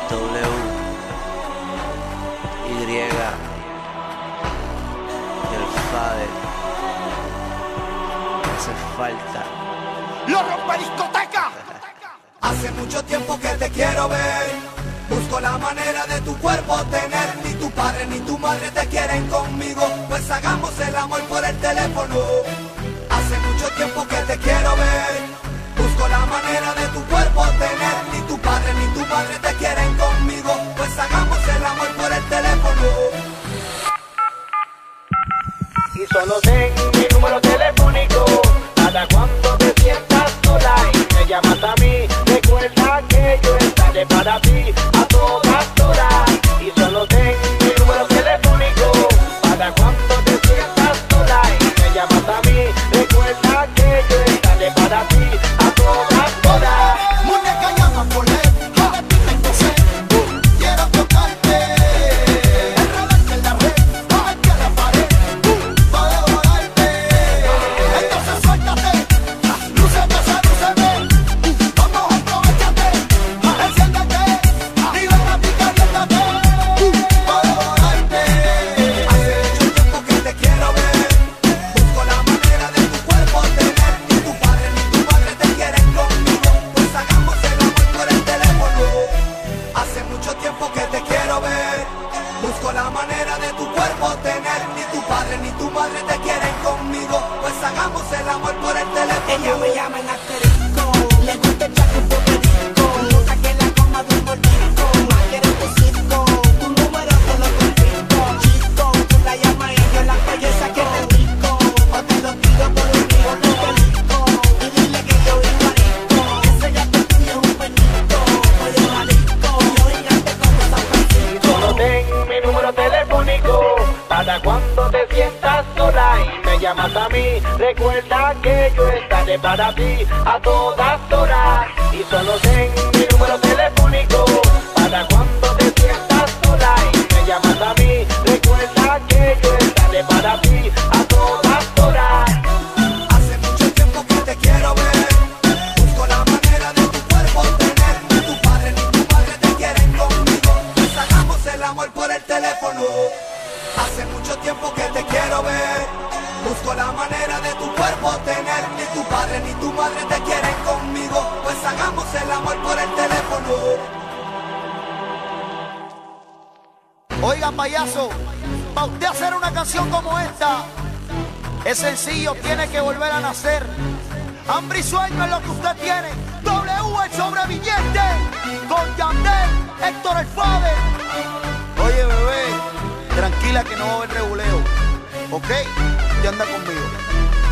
W, Y y el Fader. Hace falta. ¡Lo rompe discoteca! Hace mucho tiempo que te quiero ver. Busco la manera de tu cuerpo tener. Ni tu padre ni tu madre te quieren conmigo, pues hagamos el amor por el teléfono. Hace mucho tiempo que te quiero ver. Busco la manera de tu cuerpo tener. Ni tu padre ni tu madre te quieren conmigo, pues hagamos el amor por el teléfono. Y solo ten mi número telefónico para cuando te sientas sola y me llamas a mí. Recuerda que yo estaré para ti a todas horas. Y solo ten mi número telefónico para cuando te sientas sola y me llamas a mí. Recuerda que yo estaré para ti a todas horas. Muñeca, llama por él. Yo de ti tengo sed. Quiero tocarte. Enredarte en la red. Bajarte a la pared. Pa' devorarte. Entonces suéltate. Lúceme, sedúceme. Vamos, aprovechate. Enciéndete. Libérate y caliéntate. Pa' devorarte. Hace mucho tiempo que te quiero ver. Busco la manera de tu cuerpo tener. Ni tu padre ni tu madre te quieren conmigo, pues hagamos el amor por el teléfono. Hace mucho tiempo que te quiero ver. Busco la manera de tu cuerpo tener. Ni tu padre ni tu madre te quieren conmigo, pues hagamos el amor por el teléfono. Ella me llama en asterisco, le gusta el chaco un poquitico, no saque la coma de un gordito, más quiero tu circo, tu número te lo confisco, chico, tú la llamas y yo la callo y saque de rico, o te lo tiro por un río de pelisco, y dile que yo igualito, ese gato tuyo es un penito, oye marico, yo gigante como San Francisco. Solo ten mi número telefónico para cuando te sientas sola y me llamas a mí. Recuerda que yo estaré para ti a todas horas. Y solo ten mi número telefónico para cuando te sientas sola y me llamas a mí. Recuerda que yo estaré para ti a todas horas. Hace mucho tiempo que te quiero ver. Busco la manera de tu cuerpo tener. Ni tu padre ni tu madre te quieren conmigo, pues hagamos el amor por el teléfono. Hace mucho tiempo que te quiero ver. Busco la manera de tu cuerpo tener. Ni tu padre ni tu madre te quieren conmigo, pues hagamos el amor por el teléfono. Oiga, payaso, para usted hacer una canción como esta, es sencillo, tiene que volver a nacer. Hambre y sueño es lo que usted tiene. W, el sobreviviente, con Yandel, Héctor el Fader. Oye, bebé, tranquila que no va a haber reguleo, ¿ok? Ya anda conmigo.